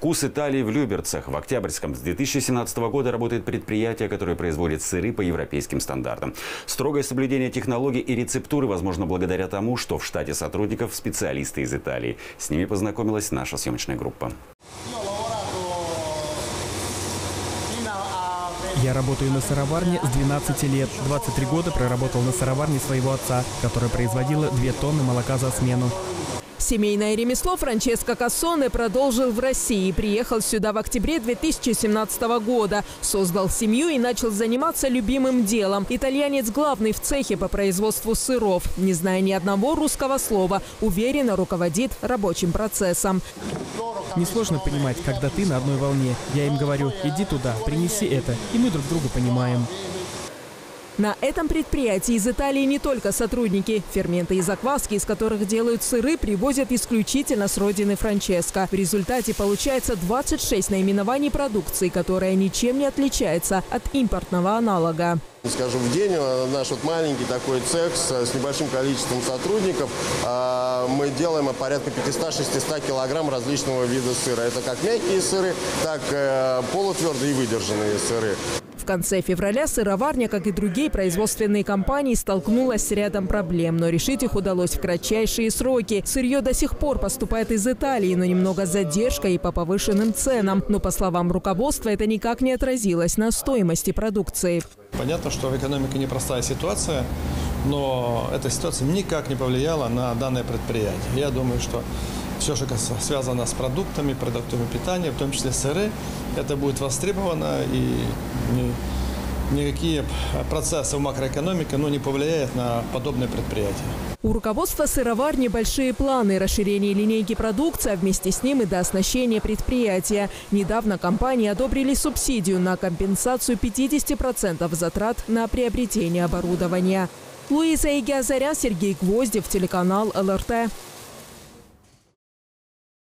Вкус Италии в Люберцах. В Октябрьском с 2017 года работает предприятие, которое производит сыры по европейским стандартам. Строгое соблюдение технологий и рецептуры возможно благодаря тому, что в штате сотрудников специалисты из Италии. С ними познакомилась наша съемочная группа. Я работаю на сыроварне с 12 лет. 23 года проработал на сыроварне своего отца, которая производила 2 тонны молока за смену. Семейное ремесло Франческо Кассоне продолжил в России. Приехал сюда в октябре 2017 года. Создал семью и начал заниматься любимым делом. Итальянец главный в цехе по производству сыров. Не зная ни одного русского слова, уверенно руководит рабочим процессом. Несложно понимать, когда ты на одной волне. Я им говорю: иди туда, принеси это. И мы друг друга понимаем. На этом предприятии из Италии не только сотрудники. Ферменты и закваски, из которых делают сыры, привозят исключительно с родины Франческо. В результате получается 26 наименований продукции, которая ничем не отличается от импортного аналога. Скажу, в день наш маленький такой цех с небольшим количеством сотрудников. Мы делаем порядка 500-600 килограмм различного вида сыра. Это как мягкие сыры, так полутвердые и выдержанные сыры. В конце февраля сыроварня, как и другие производственные компании, столкнулась с рядом проблем. Но решить их удалось в кратчайшие сроки. Сырье до сих пор поступает из Италии, но немного с задержкой и по повышенным ценам. Но, по словам руководства, это никак не отразилось на стоимости продукции. Понятно, что в экономике непростая ситуация, но эта ситуация никак не повлияла на данное предприятие. Я думаю, что все, что связано с продуктами питания, в том числе сыры, это будет востребовано, и никакие процессы в макроэкономике не повлияют на подобные предприятия. У руководства сыроварни большие планы: расширение линейки продукции, а вместе с ним и до оснащения предприятия. Недавно компании одобрили субсидию на компенсацию 50% затрат на приобретение оборудования. Луиза Игиазарян, Сергей Гвоздев, телеканал ЛРТ.